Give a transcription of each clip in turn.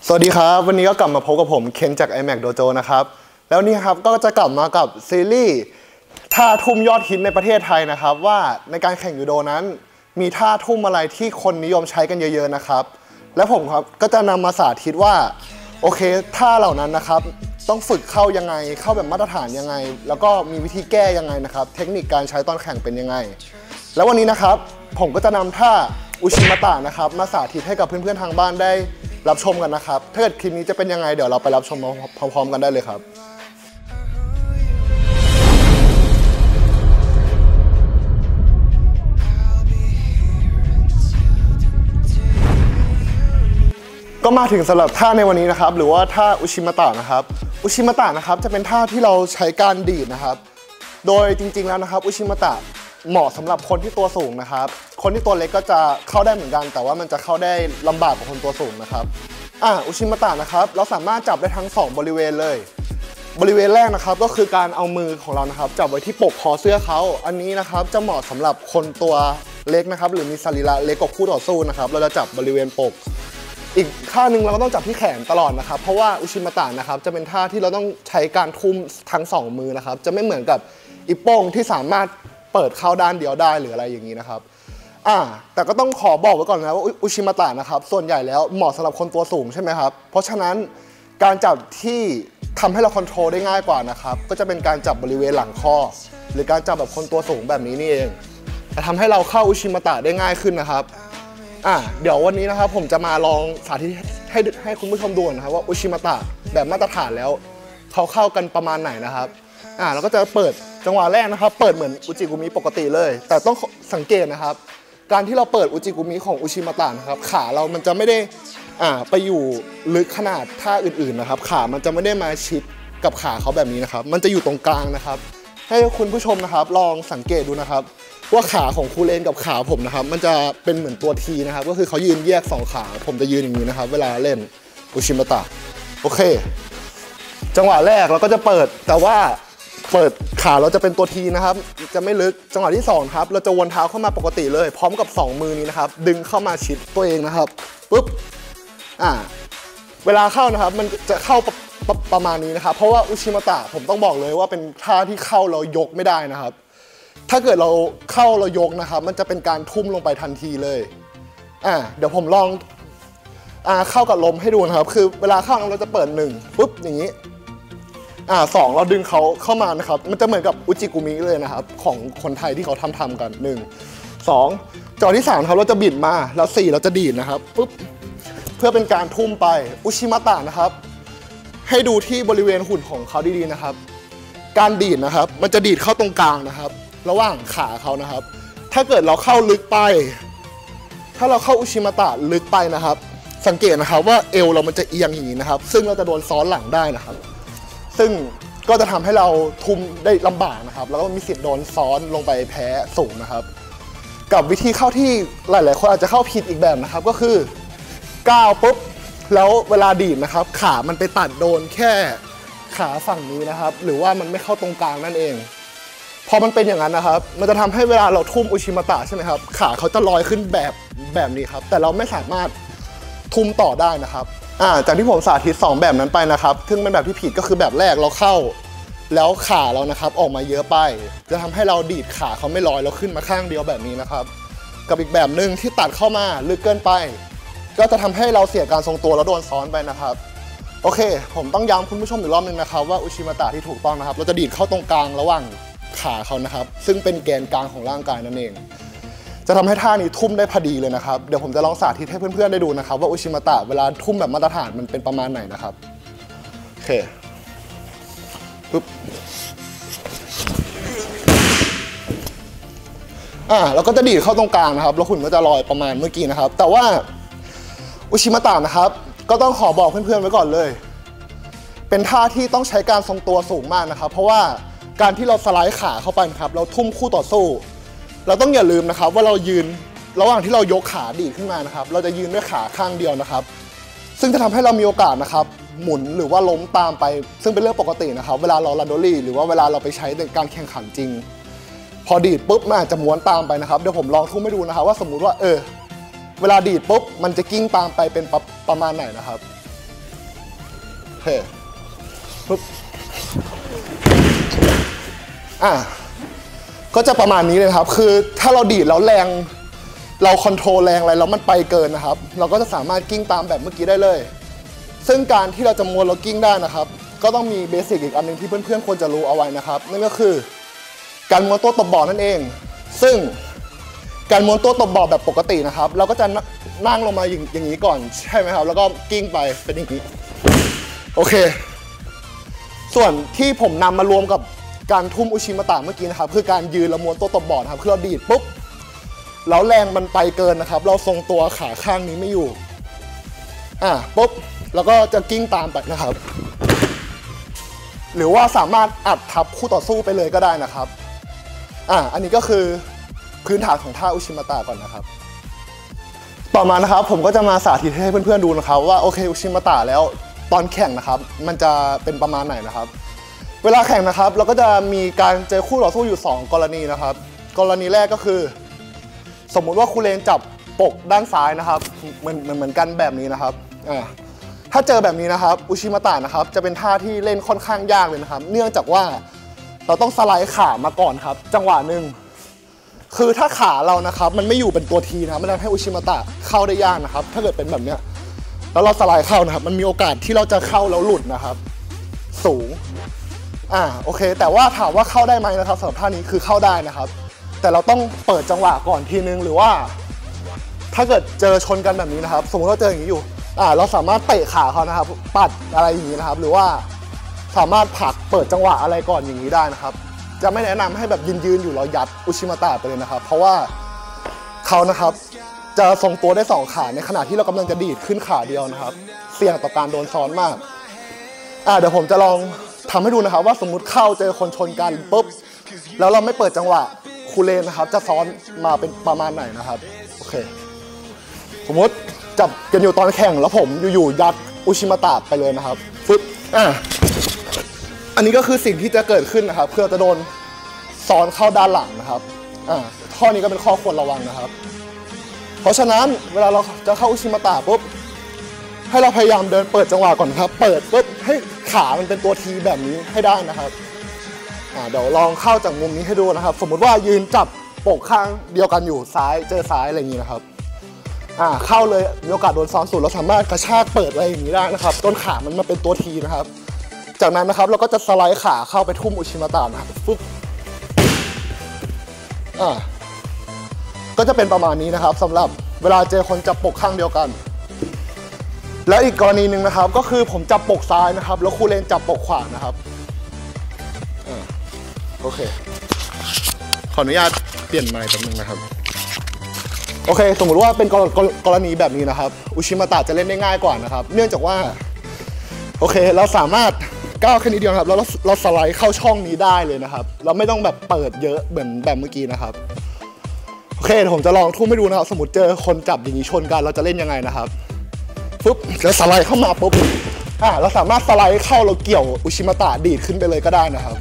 สวัสดีครับวันนี้ก็กลับมาพบกับผมเคนจาก iMac Dojo นะครับแล้วนี่ครับก็จะกลับมากับซีรีส์ท่าทุ่มยอดฮิตในประเทศไทยนะครับว่าในการแข่งยูโดนั้นมีท่าทุ่มอะไรที่คนนิยมใช้กันเยอะๆนะครับและผมครับก็จะนำมาสาธิตว่าโอเคท่าเหล่านั้นนะครับต้องฝึกเข้ายังไงเข้าแบบมาตรฐานยังไงแล้วก็มีวิธีแก้ยังไงนะครับเทคนิคการใช้ตอนแข่งเป็นยังไงแล้ววันนี้นะครับผมก็จะนำท่าอุชิมะตะนะครับมาสาธิตให้กับเพื่อนๆทางบ้านได้รับชมกันนะครับถ้าเกิดคลิปนี้จะเป็นยังไงเดี๋ยวเราไปรับชมพร้อมๆกันได้เลยครับก็มาถึงสำหรับท่าในวันนี้นะครับหรือว่าท่าอุชิมะตะนะครับอุชิมะตะนะครับจะเป็นท่าที่เราใช้การดีดนะครับโดยจริงๆแล้วนะครับอุชิมะตะเหมาะสำหรับคนที่ตัวสูงนะครับคนที่ตัวเล็กก็จะเข้าได้เหมือนกันแต่ว่ามันจะเข้าได้ลำบากกว่าคนตัวสูงนะครับอุชิมะตะนะครับเราสามารถจับได้ทั้ง2บริเวณเลยบริเวณแรกนะครับก็คือการเอามือของเรานะครับจับไว้ที่ปกคอเสื้อเขาอันนี้นะครับจะเหมาะสำหรับคนตัวเล็กนะครับหรือมีสรีระเล็กกว่าคู่ต่อสู้นะครับเราจะจับบริเวณปกอีกท่าหนึ่งเราก็ต้องจับที่แขนตลอดนะครับเพราะว่าอุชิมะตะนะครับจะเป็นท่าที่เราต้องใช้การทุ่มทั้ง2มือนะครับจะไม่เหมือนกับอิปโป้งที่สามารถเปิดเข้าด้านเดียวได้หรืออะไรอย่างนี้นะครับแต่ก็ต้องขอบอกไว้ก่อนนะว่าอุชิมะตะนะครับส่วนใหญ่แล้วเหมาะสำหรับคนตัวสูงใช่ไหมครับเพราะฉะนั้นการจับที่ทำให้เราคอนโทรลได้ง่ายกว่านะครับก็จะเป็นการจับบริเวณหลังข้อหรือการจับแบบคนตัวสูงแบบนี้นี่เองจะทำให้เราเข้าอุชิมะตะได้ง่ายขึ้นนะครับเดี๋ยววันนี้นะครับผมจะมาลองสาธิตให้คุณผู้ชมดูนะครับว่าอุชิมะตะแบบมาตรฐานแล้วเขาเข้ากันประมาณไหนนะครับเราก็จะเปิดจังหวะแรกนะครับเปิดเหมือนอุจิกุมิปกติเลยแต่ต้องสังเกตนะครับการที่เราเปิดอุจิกุมิของอุชิมะตะนะครับขาเรามันจะไม่ได้ไปอยู่ลึกขนาดท่าอื่นๆนะครับขามันจะไม่ได้มาชิดกับขาเขาแบบนี้นะครับมันจะอยู่ตรงกลางนะครับให้คุณผู้ชมนะครับลองสังเกตดูนะครับว่าขาของครูเลนกับขาผมนะครับมันจะเป็นเหมือนตัวทีนะครับก็คือเขายืนแยก2ขาผมจะยืนอย่างนี้นะครับเวลาเล่นอุชิมะตะโอเคจังหวะแรกเราก็จะเปิดแต่ว่าเปิดขาเราจะเป็นตัวทีนะครับจะไม่ลึกจังหวะที่2ครับเราจะวนเท้าเข้ามาปกติเลยพร้อมกับ2มือนี้นะครับดึงเข้ามาชิดตัวเองนะครับปุ๊บเวลาเข้านะครับมันจะเข้าประมาณนี้นะครับเพราะว่าอุชิมะตะผมต้องบอกเลยว่าเป็นท่าที่เข้าเรายกไม่ได้นะครับถ้าเกิดเราเข้าเรายกนะครับมันจะเป็นการทุ่มลงไปทันทีเลยเดี๋ยวผมลองเข้ากับลมให้ดูนะครับคือเวลาเข้าเราจะเปิด1ปุ๊บอย่างนี้2เราดึงเขาเข้ามานะครับมันจะเหมือนกับอุจิกุมิเลยนะครับของคนไทยที่เขาทำกัน1 2จอที่3ครับเราจะบิดมาแล้ว4เราจะดีดนะครับปุ๊บเพื่อเป็นการทุ่มไปอุชิมะตะนะครับให้ดูที่บริเวณหุ่นของเขาดีๆนะครับการดีดนะครับมันจะดีดเข้าตรงกลางนะครับระหว่างขาเขานะครับถ้าเกิดเราเข้าลึกไปถ้าเราเข้าอุชิมะตะลึกไปนะครับสังเกตนะครับว่าเอวเรามันจะเอียงอย่างนี้นะครับซึ่งเราจะโดนซ้อนหลังได้นะครับซึ่งก็จะทำให้เราทุ่มได้ลำบากนะครับแล้วก็มีสิทธิ์โดนซ้อนลงไปแพ้สูงนะครับกับวิธีเข้าที่หลายๆคนอาจจะเข้าผิดอีกแบบนะครับก็คือก้าวปุ๊บแล้วเวลาดีดนะครับขามันไปตัดโดนแค่ขาฝั่งนี้นะครับหรือว่ามันไม่เข้าตรงกลางนั่นเองพอมันเป็นอย่างนั้นนะครับมันจะทำให้เวลาเราทุ่มอุชิมะตะใช่ไหมครับขาเขาจะลอยขึ้นแบบนี้ครับแต่เราไม่สามารถทุ่มต่อได้นะครับจากที่ผมสาธิต2แบบนั้นไปนะครับซึ่งเป็นแบบที่ผิดก็คือแบบแรกเราเข้าแล้วขาเรานะครับออกมาเยอะไปจะทำให้เราดีดขาเขาไม่ลอยแล้วขึ้นมาข้างเดียวแบบนี้นะครับกับอีกแบบหนึ่งที่ตัดเข้ามาลึกเกินไปก็จะทำให้เราเสียการทรงตัวแล้วโดนซ้อนไปนะครับโอเคผมต้องย้ำคุณผู้ชมอีกรอบนึงนะครับว่าอุชิมะตะที่ถูกต้องนะครับเราจะดีดเข้าตรงกลางระหว่างขาเขานะครับซึ่งเป็นแกนกลางของร่างกายนั่นเองจะทำให้ท่านี้ทุ่มได้พอดีเลยนะครับเดี๋ยวผมจะลองสาธิตให้เพื่อนๆได้ดูนะครับว่าอุชิมะตะเวลาทุ่มแบบมาตรฐานมันเป็นประมาณไหนนะครับโอเคปุ๊บเราก็จะดีดเข้าตรงกลางนะครับแล้วหุ่นก็จะลอยประมาณเมื่อกี้นะครับแต่ว่าอุชิมะตะนะครับก็ต้องขอบอกเพื่อนๆไว้ก่อนเลยเป็นท่าที่ต้องใช้การทรงตัวสูงมากนะครับเพราะว่าการที่เราสไลด์ขาเข้าไปนะครับเราทุ่มคู่ต่อสู้เราต้องอย่าลืมนะครับว่าเรายืนระหว่างที่เรายกขาดีดขึ้นมานะครับเราจะยืนด้วยขาข้างเดียวนะครับซึ่งจะทำให้เรามีโอกาสนะครับหมุนหรือว่าล้มตามไปซึ่งเป็นเรื่องปกตินะครับเวลาเราลันโดลี่หรือว่าเวลาเราไปใช้ในการแข่งขันจริงพอดีดปุ๊บมันอาจจะม้วนตามไปนะครับเดี๋ยวผมลองทุ่มให้ดูนะครับว่าสมมุติว่าเวลาดีดปุ๊บมันจะกิ้งตามไปเป็นประมาณไหนนะครับเคปุ๊บก็จะประมาณนี้เลยครับคือถ้าเราดีดแล้วแรงเราคอนโทรลแรงอะไรแล้วมันไปเกินนะครับเราก็จะสามารถกิ้งตามแบบเมื่อกี้ได้เลยซึ่งการที่เราจะม้วนแล้วกิ้งได้นะครับก็ต้องมีเบสิกอีกอันนึงที่เพื่อนๆควรจะรู้เอาไว้นะครับนั่นก็คือการม้วนตัวตบบอร์ดนั่นเองซึ่งการม้วนตัวตบบอร์ดแบบปกตินะครับเราก็จะนั่งลงมาอย่างนี้ก่อนใช่ไหมครับแล้วก็กิ้งไปเป็นอย่างนี้โอเคส่วนที่ผมนำมารวมกับการทุ่มอุชิมาตะเมื่อกี้นะครับคือการยืนและม้วนตัวตบบอร์ดครับคือเราดีดปุ๊บแล้วแรงมันไปเกินนะครับเราทรงตัวขาข้างนี้ไม่อยู่ปุ๊บแล้วก็จะกิ้งตามไปนะครับหรือว่าสามารถอัดทับคู่ต่อสู้ไปเลยก็ได้นะครับอันนี้ก็คือพื้นฐานของท่าอุชิมาตะก่อนนะครับต่อมานะครับผมก็จะมาสาธิตให้เพื่อนๆดูนะครับว่าโอเคอุชิมาตะแล้วตอนแข่งนะครับมันจะเป็นประมาณไหนนะครับเวลาแข่งนะครับเราก็จะมีการเจอคู่ต่อสู้อยู่2กรณีนะครับกรณีแรกก็คือสมมุติว่าครูเลนจับปกด้านซ้ายนะครับเหมือนกันแบบนี้นะครับถ้าเจอแบบนี้นะครับอุชิมาตะนะครับจะเป็นท่าที่เล่นค่อนข้างยากเลยนะครับเนื่องจากว่าเราต้องสไลด์ขามาก่อนครับจังหวะหนึ่งคือถ้าขาเรานะครับมันไม่อยู่เป็นตัวทีนะมันทำให้อุชิมาตะเข้าได้ยากนะครับถ้าเกิดเป็นแบบเนี้ยแล้วเราสไลด์เข้านะครับมันมีโอกาสที่เราจะเข้าแล้วหลุดนะครับสูงโอเคแต่ว่าถามว่าเข้าได้ไหมนะครับสำหรับท่านี้คือเข้าได้นะครับแต่เราต้องเปิดจังหวะก่อนทีนึงหรือว่าถ้าเกิดเจอชนกันแบบนี้นะครับสมมติว่าเจออย่างนี้อยู่เราสามารถเตะขาเขานะครับปัดอะไรอย่างนี้นะครับหรือว่าสามารถผลักเปิดจังหวะอะไรก่อนอย่างนี้ได้นะครับจะไม่แนะนำให้แบบยืนอยู่แล้วยัดอุชิมาตะไปเลยนะครับเพราะว่าเขานะครับจะทรงตัวได้2ขาในขณะที่เรากำลังจะดีดขึ้นขาเดียวนะครับเสี่ยงต่อการโดนซ้อนมากเดี๋ยวผมจะลองทำให้ดูนะครับว่าสมมุติเข้าเจอคนชนกันปุ๊บแล้วเราไม่เปิดจังหวะครูเลนนะครับจะซ้อนมาเป็นประมาณไหนนะครับโอเคสมมติจับกันอยู่ตอนแข่งแล้วผมอยู่ๆยัดอุชิมาตะไปเลยนะครับฟึบอันนี้ก็คือสิ่งที่จะเกิดขึ้นนะครับเพื่อจะโดนซ้อนเข้าด้านหลังนะครับข้อนี้ก็เป็นข้อควรระวังนะครับเพราะฉะนั้นเวลาเราจะเข้าอุชิมาตะปุ๊บให้เราพยายามเดินเปิดจังหวะก่อนครับเปิดปุ๊บให้ขามันเป็นตัวทีแบบนี้ให้ได้นะครับเดี๋ยวลองเข้าจากมุมนี้ให้ดูนะครับสมมุติว่ายืนจับปกข้างเดียวกันอยู่ซ้ายเจอซ้ายอะไรอย่างนี้นะครับเข้าเลยมีโอกาสโดนซ้อนสุดเราสามารถกระชากเปิดอะไรอย่างนี้ได้นะครับจนขามันมาเป็นตัวทีนะครับจากนั้นนะครับเราก็จะสไลด์ขาเข้าไปทุ่มอุชิมาตะนะครับฟึ๊บก็จะเป็นประมาณนี้นะครับสำหรับเวลาเจอคนจับปกข้างเดียวกันแล้วอีกกรณีหนึ่งนะครับก็คือผมจับปกซ้ายนะครับแล้วครูเลนจับปกขวานะครับโอเคขออนุญาตเปลี่ยนไมค์แป๊บนึงนะครับโอเคสมมุติว่าเป็นกรณีแบบนี้นะครับอุชิมาตะจะเล่นได้ง่ายกว่านะครับเนื่องจากว่าโอเคเราสามารถก้าวแค่นิดเดียวครับแล้วเราสไลด์เข้าช่องนี้ได้เลยนะครับเราไม่ต้องแบบเปิดเยอะเหมือนแบบเมื่อกี้นะครับโอเคผมจะลองทุ่มให้ดูนะครับสมมติเจอคนจับอย่างนี้ชนกันเราจะเล่นยังไงนะครับปุ๊บแล้วสไลด์เข้ามาปุ๊บเราสามารถสไลด์เข้าเราเกี่ยวอุชิมาตะดีดขึ้นไปเลยก็ได้นะครับ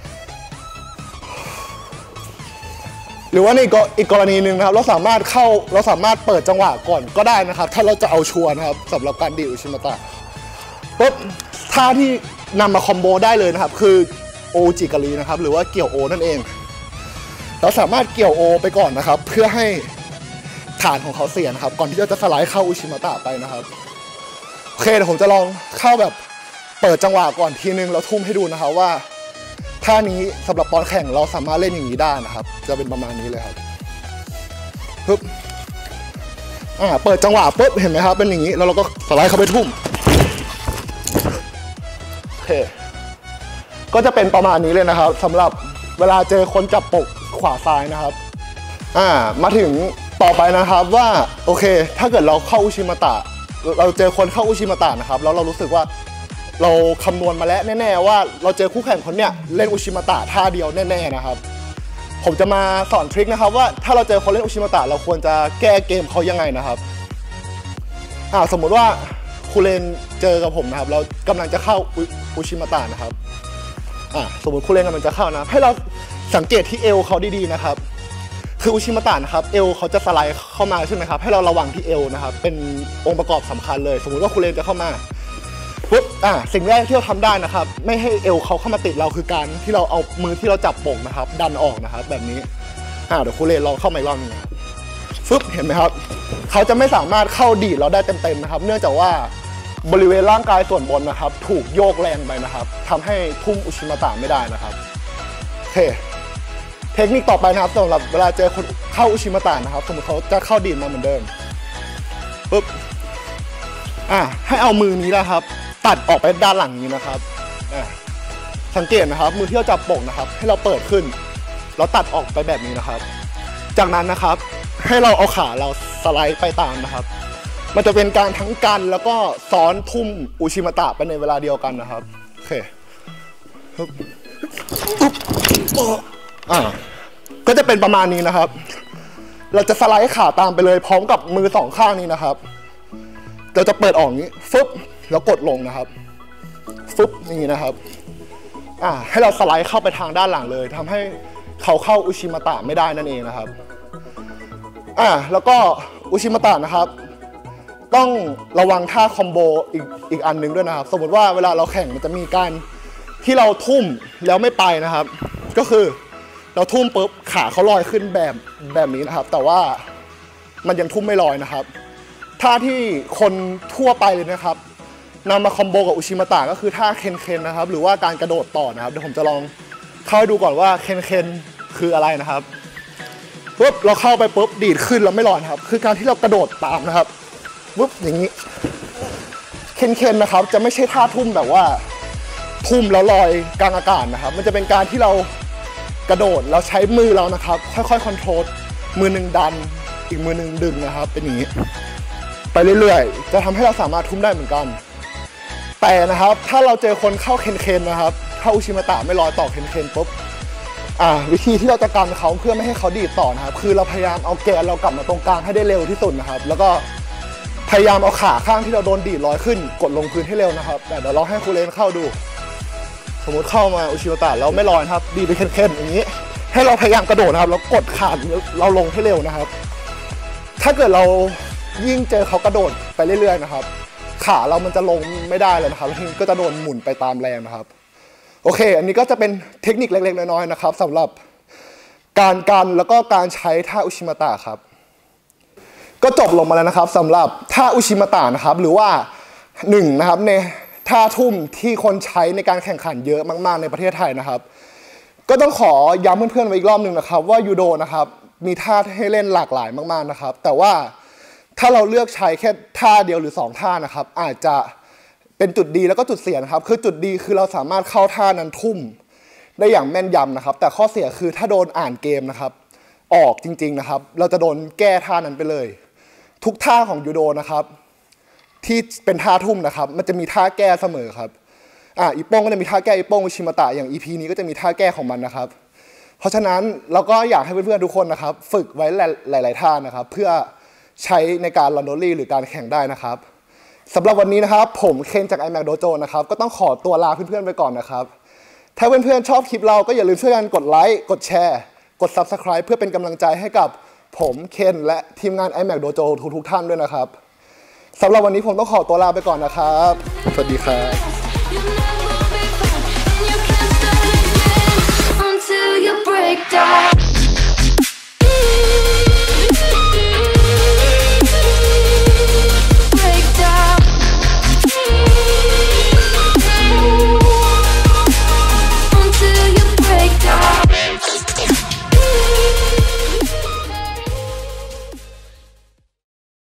หรือว่าในอีกกรณีหนึ่งนะครับเราสามารถเปิดจังหวะก่อนก็ได้นะครับถ้าเราจะเอาชัวร์นะครับสำหรับการดีดอุชิมาตะปุ๊บท่าที่นำมาคอมโบได้เลยนะครับคือโอจิกาลีนะครับหรือว่าเกี่ยวโอนั่นเองเราสามารถเกี่ยวโอไปก่อนนะครับเพื่อให้ฐานของเขาเสียนะครับก่อนที่จะสไลด์เข้าอุชิมาตะไปนะครับโอเคเดี๋ยวผมจะลองเข้าแบบเปิดจังหวะก่อนทีนึงแล้วทุ่มให้ดูนะครับว่าท่านี้สำหรับตอนแข่งเราสามารถเล่นอย่างนี้ได้นะครับจะเป็นประมาณนี้เลยครับปึ๊บเปิดจังหวะปุ๊บเห็นไหมครับเป็นอย่างนี้แล้วเราก็สไลด์เข้าไปทุ่มโอเคก็จะเป็นประมาณนี้เลยนะครับสำหรับเวลาเจอคนจับปกขวาซ้ายนะครับมาถึงต่อไปนะครับว่าโอเคถ้าเกิดเราเข้าอุชิมาตะเราเจอคนเข้าอุชิมาตะนะครับแล้วเรารู้สึกว่าเราคำนวณมาแล้วแน่ๆว่าเราเจอคู่แข่งคนเนี้ยเล่นอุชิมาตะท่าเดียวแน่ๆนะครับผมจะมาสอนทริคนะครับว่าถ้าเราเจอคนเล่นอุชิมาตะเราควรจะแก้เกมเขายังไงนะครับสมมุติว่าครูเลนเจอกับผมนะครับเรากำลังจะเข้าอุชิมาตะนะครับสมมติครูเลนกำลังจะเข้านะให้เราสังเกตที่เอวเขาดีๆนะครับคืออุชิมาตะนะครับเอวเขาจะสไลด์เข้ามาใช่ไหมครับให้เราระวังที่เอวนะครับเป็นองค์ประกอบสำคัญเลยสมมุติว่าครูเลนจะเข้ามาปุ๊บสิ่งแรกที่เราทำได้นะครับไม่ให้เอวเขาเข้ามาติดเราคือการที่เราเอามือที่เราจับป่งนะครับดันออกนะครับแบบนี้เดี๋ยวครูเลนลองเข้ามาอีกรอบนึงฟึบเห็นไหมครับเขาจะไม่สามารถเข้าดีดเราได้เต็มๆนะครับเนื่องจากว่าบริเวณร่างกายส่วนบนนะครับถูกโยกแรงไปนะครับทำให้ทุ่มอุชิมาตะไม่ได้นะครับโอเคเทคนิคต่อไปนะครับสำหรับเวลาเจอคนเข้าอุชิมาตะนะครับสมมติเขาจะเข้าดีดมาเหมือนเดิมปุ๊บให้เอามือนี้นะครับตัดออกไปด้านหลังนี้นะครับสังเกตนะครับมือที่เราจับป่งนะครับให้เราเปิดขึ้นแล้วตัดออกไปแบบนี้นะครับจากนั้นนะครับให้เราเอาขาเราสไลด์ไปตามนะครับมันจะเป็นการทั้งกันแล้วก็ซ้อนทุ่มอุชิมาตะไปในเวลาเดียวกันนะครับโอเคก็จะเป็นประมาณนี้นะครับเราจะสไลด์ขาตามไปเลยพร้อมกับมือสองข้างนี้นะครับเราจะเปิดออกอย่างนี้ฟึบแล้วกดลงนะครับฟึบนี่นะครับให้เราสไลด์เข้าไปทางด้านหลังเลยทำให้เขาเข้าอุชิมาตะไม่ได้นั่นเองนะครับแล้วก็อุชิมาตะนะครับต้องระวังท่าคอมโบอีกอันหนึ่งด้วยนะครับสมมติว่าเวลาเราแข่งมันจะมีการที่เราทุ่มแล้วไม่ไปนะครับก็คือเราทุ่มปุ๊บขาเขาลอยขึ้นแบบนี้นะครับแต่ว่ามันยังทุ่มไม่ลอยนะครับท่าที่คนทั่วไปเลยนะครับนำมาคอมโบกับอุชิมาตะก็คือท่าเคนนะครับหรือว่าการกระโดดต่อนะครับเดี๋ยวผมจะลองเข้าให้ดูก่อนว่าเคนคืออะไรนะครับปุ๊บเราเข้าไปปุ๊บดีดขึ้นแล้วไม่ลอยครับคือการที่เรากระโดดตามนะครับปุ๊บอย่างนี้เคนนะครับจะไม่ใช่ท่าทุ่มแบบว่าทุ่มแล้วลอยกลางอากาศนะครับมันจะเป็นการที่เรากระโดดแล้วใช้มือเรานะครับค่อยๆคอนโทรลมือหนึ่งดันอีกมือหนึ่งดึงนะครับเป็นอย่างนี้ไปเรื่อยๆจะทำให้เราสามารถทุ่มได้เหมือนกันแต่นะครับถ้าเราเจอคนเข้าเคนนะครับเข้าอุชิมาตะไม่ลอยต่อเคนปุ๊บวิธีที่เราจะกันเขาเพื่อไม่ให้เขาดีดต่อนะครับคือเราพยายามเอาแกนเรากลับมาตรงกลางให้ได้เร็วที่สุดนะครับแล้วก็พยายามเอาขาข้างที่เราโดนดีดลอยขึ้นกดลงพื้นให้เร็วนะครับแต่เดี๋ยวเราให้ครูเลนเข้าดูสมมติเข้ามาอุชิมาตะเราไม่ลอยครับดีไปเคนอย่างนี้ให้เราพยายามกระโดดนะครับแล้วกดขาเราลงให้เร็วนะครับถ้าเกิดเรายิ่งเจอเขากระโดดไปเรื่อยๆนะครับขาเรามันจะลงไม่ได้เลยนะครับทีนี้ก็จะโดนหมุนไปตามแรงนะครับโอเคอันนี้ก็จะเป็นเทคนิคเล็กๆน้อยๆนะครับสำหรับการกันแล้วก็การใช้ท่าอุชิมาตะครับก็จบลงมาแล้วนะครับสำหรับท่าอุชิมาตะนะครับหรือว่านะครับในท่าทุ่มที่คนใช้ในการแข่งขันเยอะมากๆในประเทศไทยนะครับก็ต้องขอย้ำเพื่อนๆไว้อีกรอบหนึ่งนะครับว่ายูโดนะครับมีท่าให้เล่นหลากหลายมากๆนะครับแต่ว่าถ้าเราเลือกใช้แค่ท่าเดียวหรือ2ท่านะครับอาจจะเป็นจุดดีแล้วก็จุดเสียนะครับคือจุดดีคือเราสามารถเข้าท่านั้นทุ่มได้อย่างแม่นยำนะครับแต่ข้อเสียคือถ้าโดนอ่านเกมนะครับออกจริงๆนะครับเราจะโดนแก้ท่านั้นไปเลยทุกท่าของยูโดนะครับที่เป็นท่าทุ่มนะครับมันจะมีท่าแก้เสมอครับอีโป้งก็จะมีท่าแก้อีโป้งอุชิมาตะอย่าง EP นี้ก็จะมีท่าแก้ของมันนะครับเพราะฉะนั้นเราก็อยากให้เพื่อนๆทุกคนนะครับฝึกไว้หลายๆท่านะครับเพื่อใช้ในการรันโดลี่หรือการแข่งได้นะครับสำหรับวันนี้นะครับผมเคนจาก iMac Dojo นะครับก็ต้องขอตัวลาเพื่อนๆไปก่อนนะครับถ้าเพื่อนๆชอบคลิปเราก็อย่าลืมช่วยกันกดไลค์กดแชร์กด Subscribe เพื่อเป็นกำลังใจให้กับผมเคนและทีมงาน iMac Dojo ทุกท่านด้วยนะครับสำหรับวันนี้ผมต้องขอตัวลาไปก่อนนะครับสวัสดีครับ